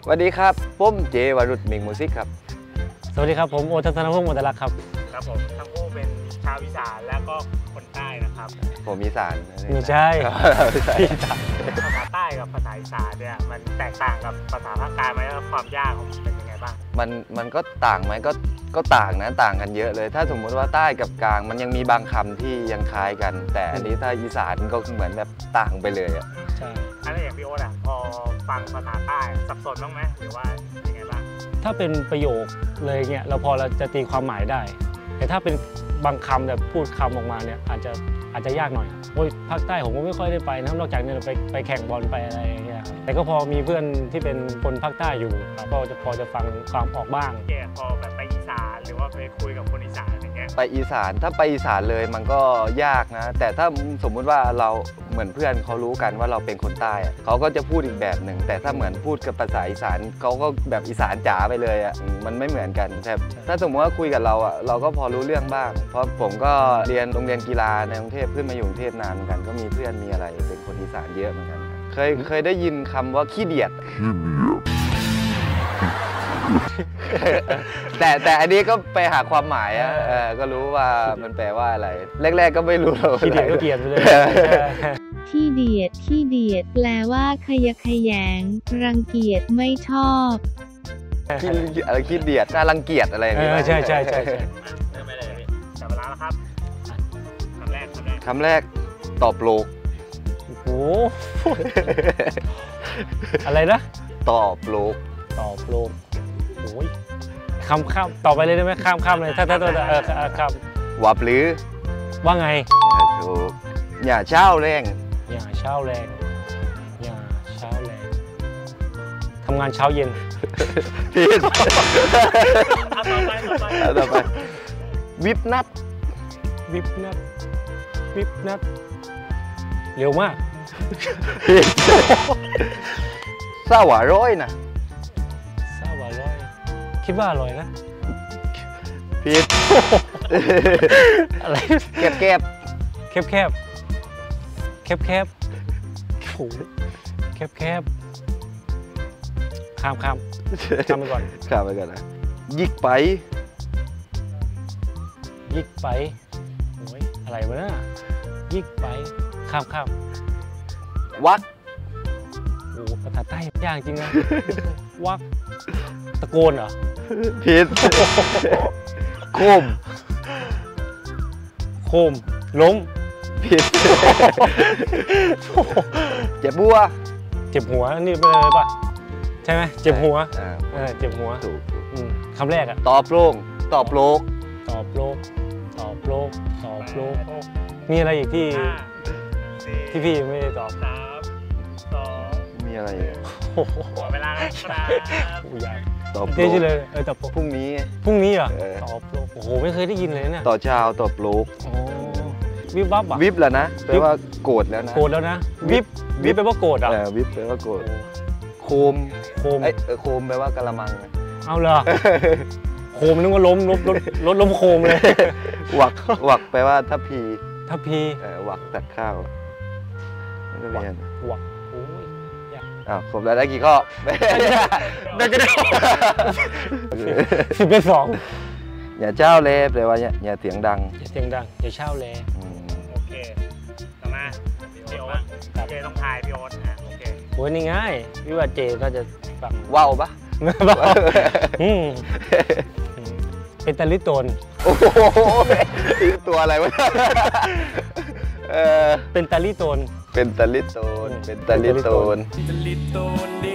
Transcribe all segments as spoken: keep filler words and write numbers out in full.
สวัสดีครับผมเจวรุษมิงมูสิกครับสวัสดีครับผมโอทัศนพงศ์มนตลักษ์ครับครับผมทั้งคู่เป็นชาวอีสานแล้วก็คนใต้นะครับผมอีสานไม่ใช่ภาษาใต้กับภาษาอีสานเนี่ยมันแตกต่างกับภาษาภาคกลางไหมแล้วความยากของมันเป็นยังไงบ้างมันมันก็ต่างไหมก็ก็ต่างนะต่างกันเยอะเลยถ้าสมมุติว่าใต้กับกลางมันยังมีบางคำที่ยังคล้ายกันแต่อันนี้ถ้าอีสานก็เหมือนแบบต่างไปเลยอ่ะใช่อะไรอย่างพี่โอ๊ตอ่ะพอฟังภาษาใต้สับสนบ้างไหมหรือว่ายังไงบ้างถ้าเป็นประโยคเลยเนี่ยเราพอเราจะตีความหมายได้แต่ถ้าเป็นบางคำแบบพูดคำออกมาเนี่ยอาจจะอาจจะยากหน่อยโอ้ยภาคใต้ผมก็ไม่ค่อยได้ไปนะนอกจากเนี่ยไปไปแข่งบอลไปอะไรอย่างเงี้ยแต่ก็พอมีเพื่อนที่เป็นคนภาคใต้อยู่ก็จะพอจะฟังความออกบ้างแกพอแบบไปอีสานหรือว่าไปคุยกับคนอีสานอย่างเงี้ยไปอีสานถ้าไปอีสานเลยมันก็ยากนะแต่ถ้าสมมุติว่าเราเหมือนเพื่อนเขารู้กันว่าเราเป็นคนใต้เขาก็จะพูดอีกแบบหนึ่งแต่ถ้าเหมือนพูดกับภาษาอีสานเขาก็แบบอีสานจ๋าไปเลยอ่ะมันไม่เหมือนกันแต่ถ้าสมมติว่าคุยกับเราอ่ะเราก็พอรู้เรื่องบ้างเพราะผมก็เรียนโรงเรียนกีฬาในกรุงเทพขึ้นมาอยู่กรุงเทพนานเหมือนกันก็มีเพื่อนมีอะไรเป็นคนอีสานเยอะเหมือนกันเคยเคยได้ยินคำว่าขี้เดียดแต่แต่อันนี้ก็ไปหาความหมายอ่ะก็รู้ว่ามันแปลว่าอะไรแรกๆก็ไม่รู้หรอกขี้เดียดก็เกลียดไปเลยขี้เดียดขี้เดียดแปลว่าขยะแขยงรังเกียจไม่ชอบขี้อะไรขี้เดียดน่ารังเกียจอะไรอย่างเงี้ยใช่ใช่ใช่ใช่เริ่มไปเลยพี่จับเวลาแล้วครับคำแรกคำแรกคำแรกตอบโลกโอ้โหอะไรนะตอบโลกตอบโลกโอ้ยคำข้ามต่อไปเลยได้ไหมข้ามข้ามเลยถ้าถ้าตัวเออข้ามวับหรือว่าไงถูกอย่าเช่าแรงอย่าเช่าแรงอย่าเช่าแรงทำงานเช้าเย็นผิดเอาต่อไปต่อไปต่อไปวิบนัดวิบนัดวิบนัดเร็วมากผิดซาหวาร้อยนะซาหวาร้อยคิดว่าอร่อยนะผิดอะไรแคบแคบแคบแคบแคบแคบโอ้แคบแคบข้ามข้ามข้ามไปก่อนข้ามไปก่อนนะยิกไปยิกไปโอ้ยอะไรวะเนี่ยยิกไปข้ามข้ามวักโอ้ภาษาใต้ยากจริงนะวักตะโกนเหรอผิดโคมโคมล้มผิดเจ็บบัวเจ็บหัวนี่เป็นอะไรป่ะใช่ไหมเจ็บหัวเจ็บหัวถูกคำแรกอะตอบโล่งตอบโลกตอบโลกตอบโลกตอบโลกมีอะไรอีกที่ที่พี่ไม่ได้ตอบสามสองมีอะไรโอ้โหเวลาแล้วครับอยากตอบโลกเลยเออตอบพรุ่งนี้พรุ่งนี้เหรอตอบโลกโอ้โหไม่เคยได้ยินเลยเนี่ยต่อเช้าตอบโลกวิบวับอ่ะวิบแล้วนะแปลว่าโกรธแล้วนะโกรธแล้วนะวิบวิบแปลว่าโกรธอ่ะวิบแปลว่าโกรธโคมโคมเอ้โคมแปลว่ากะละมังเอาเหรอโคมนึกว่าล้มล้มล้มล้มโคมเลยหวักหวักแปลว่าทัพพีทัพพีหวักตัดข้าวนักเรียนหวักโอ้ยอ้าวผมได้กี่ข้อได้ก็ได้สิบเป็นสองอย่าเจ้าเล่แปลว่าอย่าเสียงดังอย่าเสียงดังอย่าเช่าเล่โอเคต่อมาพี่โอ๊ตเจต้องทายพี่โอ๊ตอ่ะโอเคโอ้ยนี่ง่ายพี่ว่าเจน่าจะฟังว้าวปะเป็นตะลิโตนโอ้โหตัวอะไรวะเป็นตะลิโตนเป็นตะลิโตนเป็นตะลิโตนตะลิโตนดิ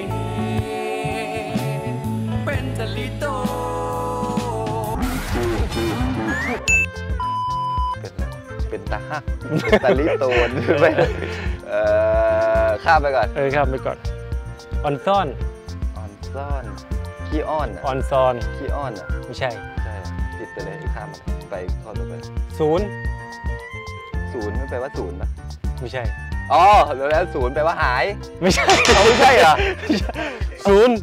เป็นตะลิโตนเป็นเป็นตะฮักตะลิโตนไปข้ามไปก่อนเออข้ามไปก่อนออนซ่อนออนซ่อนขี้อ้อนออนซอนขี้อ้อนอ่ะไม่ใช่ใช่ผิดไปเลยข้ามไปข้อต่อไปศูนย์ศูนย์ไม่แปลว่าศูนย์ป่ะไม่ใช่อ๋อแล้วแล้วศูนย์แปลว่าหายไม่ใช่เขาไม่ใช่เหรอศูนย์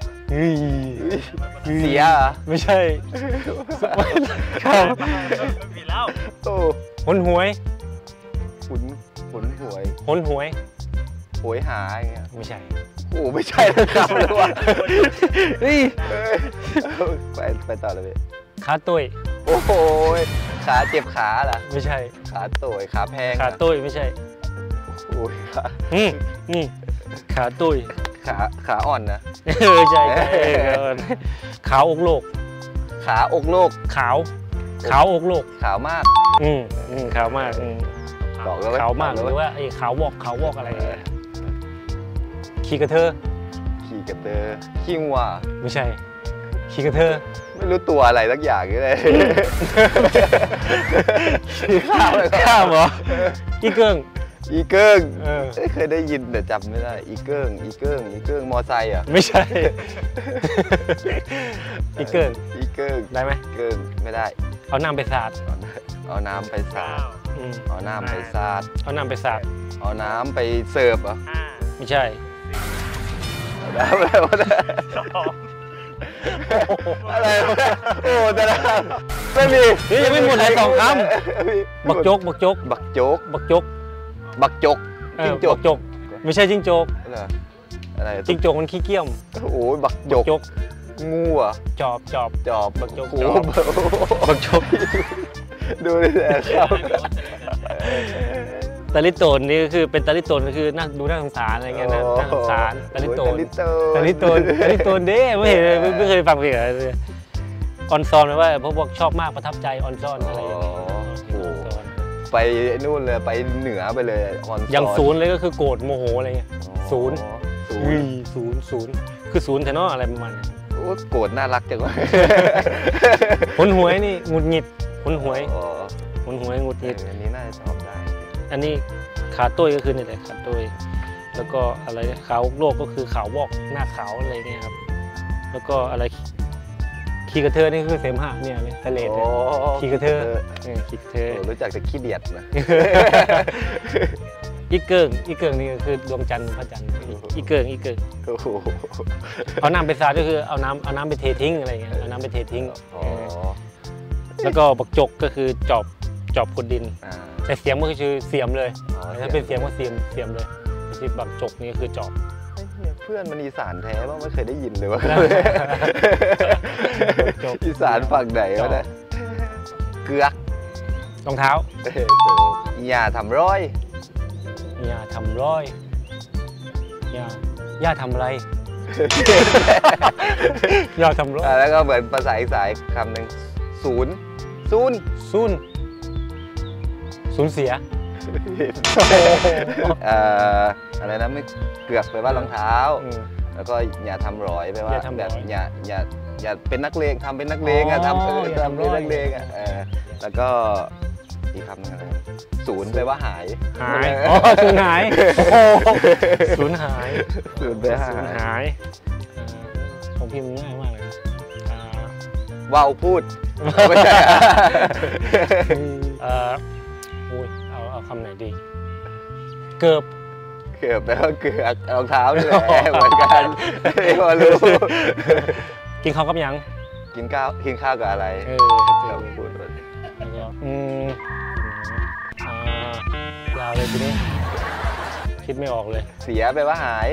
เสียเหรอไม่ใช่ครับผิดแล้วโอ้หนหวยหุนหุนหวยหนหวยโหยหาอย่างเงี้ยไม่ใช่โอ้ไม่ใช่นะครับเลยว่ะเฮ้ยไปไปต่อเลยพี่ขาตุ้ยโอ้โหขาเจ็บขาเหรอไม่ใช่ขาโตยขาแพงขาตุ้ยไม่ใช่โอ้ยขาอืมนี่ขาตุ้ยขาขาอ่อนนะเออใช่ใช่เออขาวอกโลกขาอกโลกขาวขาวอกโลกขาวมากอืมอืมขาวมากอืมบอกแล้วขาวมากบหอรือแล้วว่าไอ้ขาววอกขาววอกอะไรเนี่ยขี่กระเทอขี่กระเตอขี้งัวไม่ใช่ขี่กระเทอไม่รู้ตัวอะไรสักอย่างเลยข้าวเลยข้ามเหรออีเกิ้งอีเกิ้งเออเอ้ยเคยได้ยินแต่จำไม่ได้อีเกิ้งอีเกิ้งอีเกิ้งมอไซค์อ่ะไม่ใช่อีเกิ้งอีเกิ้งได้ไหมเกิ้งไม่ได้เอาน้ำไปสาดเอาเอาน้ำไปสาเก้าดอืมเอาน้ำไปสาดเอาน้ำไปสาดเอาน้ำไปเสิร์ฟเหรอห้าไม่ใช่เอาน้ำอะไรวะสองอะไรวะโอ้แต่ละไม่มีเฮ้ยยังไม่หมดเลยสองคบักจกบักจกบักโจกบักจกบักจกเออจิ้งจบักกจก ไม่ใช่จิ้งจกเหรออะไรจิ้งจกมันขี้เกียจโอ้ยบักจบักกจกงูเหรอ่ะจอบจอบจอบบักจกโอ้จโหอบ บักจกดูดิแหละครับตาลิโตนนี่ก็คือเป็นตาลิโตนก็คือน่าดูน่าสงสารอะไรเงี้ยนะน่าสงสารตาลิโตนตาลิโตนตาลิโตนตาลิโตนเด้ไม่เห็นไม่ไม่เคยฟังเพลงอะไรเลยออนซอนแปลว่าพวกพวกชอบมากประทับใจออนซอนอะไรอย่างเงี้ยอ๋ออโอ้อนโหซอนไปนู่นเลยไปเหนือไปเลยออนซอย่างศูนย์เลยก็คือโกรธโมโหอะไรเงี้ยอ๋อศูนย์ศูนอุ้ยย์ศูนย์ศูนย์คือศูนย์แทนออะไรประมาณเนี้ยโอ้โกรธน่ารักจังเลยหนหวยนี่หงุดหงิดหนหวยอ๋อหนหวยหงุดหเองิดออันนี้น่าจะตอบได้อันนี้ขาตุ้ยก็คือนี่แหละขาตุ้ยแล้วก็อะไรเนี่ยขาวโลกก็คือขาววอกหน้าขาวอะไรเงี้ยครับแล้วก็อะไรขี่กระเทอนี่คือเสมหะเนี่ยเลยทะเลดโอ้เนี่ย ขี่กระเทอ เออขี่กระเทอโอ้รู้จักแต่ขี้เดียดนะอีเกิงอีเกิงนี่ก็คือดวงจันทร์พระจันทร์อีเกิงอีเกิงโอ้โหเอาน้ำไปสาดก็คือเอาน้ำเอาน้ำไปเททิ้งอะไรเงี้ยเอาน้ำไปเททิ้งอ๋อเออแล้วก็บักจกก็คือจอบจอบขุดดินอ่าแต่เสียมก็คือเสียมเลยอ๋อถ้าเป็นเสียมก็เสียมเสียมเลยที่บักจกนี่ก็คือจอบไอ้เหี้ยเพื่อนมันอีสานแท้ป่ะไม่เคยได้ยินเลยว่าจบอีสานฝั่งไหนวะเนี่ยเกือกรองเท้าเอออย่าทำร้อยอย่าทำร้อยอย่าอย่าทำอะไร อย่าทำร้อยอ่าแล้วก็เหมือนภาษาอีสานคำหนึ่งศูนย์ศูนย์ซุนสูญเสียเอ่ออะไรนะไม่เกือกไปว่ารองเท้าอืมแล้วก็อย่าทำร้อยไปว่าอย่าทำร้แบอยบอย่าอย่าอย่าเป็นนักเลงทำเป็นนักเลงอะอ๋อทำเอออย่าทำทำร้เป็นอยนักเลงอะเออแล้วก็อีกคำหนึงอะไรศูนย์ไปว่าหายหายอ๋อสูญหายโอ้โหสูญหายศูนย์ไปหาสูญยหายอ่าของพี่มันง่ายมากเลยนะอ่าว่าวพูดไม่ใช่เอ่ออุ้ยเอาเอาคำไหนดี เกือบเกือบแปลว่าเกือกรองเท้านี่แหละเหมือนกันไม่พอรู้กินข้าวกับหยังกินข้าวกินข้าวกับอะไรเออเราพูดว่าแล้วก็อืมอ่ายาวเลยทีนี้ คิดไม่ออกเลยเสียไปว่าหาย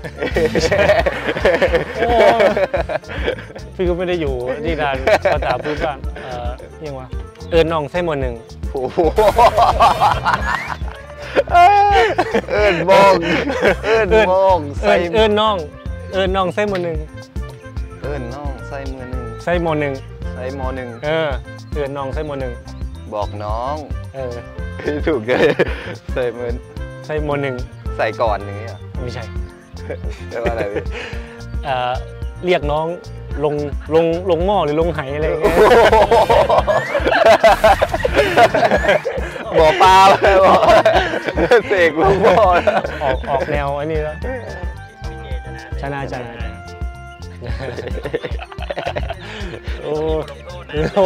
โอ้พี่ก็ไม่ได้อยู่ที่นานภาษาพื้นบ้านเอ่อยังวะเอิญน้องไส้หมวหนึ่งโอ้โหเอิญมองเอิญมองเอิใส่ญเอิญน้อง เอิญน้องไส้หมวหนึ่งเอิญน้องใส่มือหนึ่งไส้หมวหนึ่งใส่มอหนึ่งเออเอิญน้องไส้หมวหนึ่งบอกน้องเออถูกเลยใส่มือไส้หมวหนึ่งใส่ก่อนอย่างเงี้ยไม่ใช่แปลว่าอะไรพี่เอ่อเรียกน้องลงลงลงหม้อหรือลงไหอะไรอย่างเงี้ยบอกปลาไปบอกเสกลูกบอลออกออกแนวอันนี้แล้วชนะชนะโอ้โห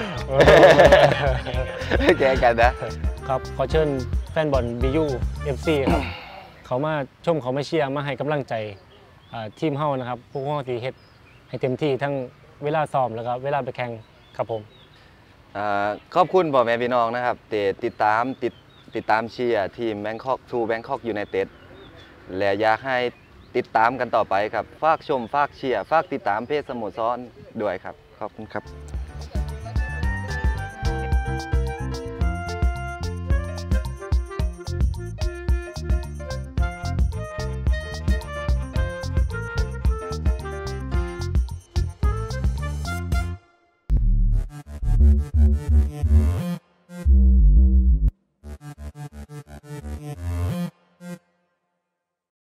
แกกันนะครับขอเชิญแฟนบอลบียูเอฟซีครับ เขามาชมเขามาเชียร์มาให้กำลังใจอ่าทีมเฮานะครับพวกเฮาตีเฮ็ดให้เต็มที่ทั้งเวลาซ้อมแล้วก็เวลาไปแข่งครับผมอ่าขอบคุณพ่อแม่พี่น้องนะครับที่ติดตามติดติดตามเชียร์ทีมแบงคอกทูแบงคอกยูไนเต็ดและอยากให้ติดตามกันต่อไปครับฝากชมฝากเชียร์ฝากติดตามเพจสโมสรด้วยครับขอบคุณครับ Yeah.